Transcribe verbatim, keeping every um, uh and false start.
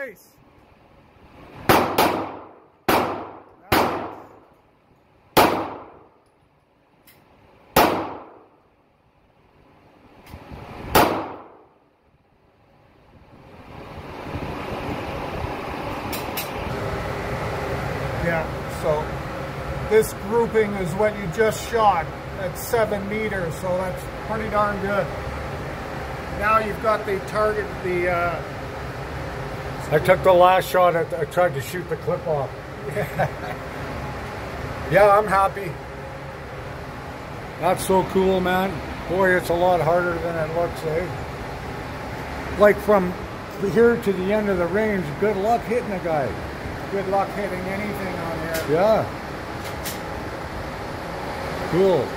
Nice. Yeah, so this grouping is what you just shot at seven meters, so that's pretty darn good. Now you've got the target, the... Uh, I took the last shot, at, I tried to shoot the clip off. Yeah, I'm happy. That's so cool, man. Boy, it's a lot harder than it looks, eh? Like from here to the end of the range, good luck hitting a guy. Good luck hitting anything on there. Yeah. Cool.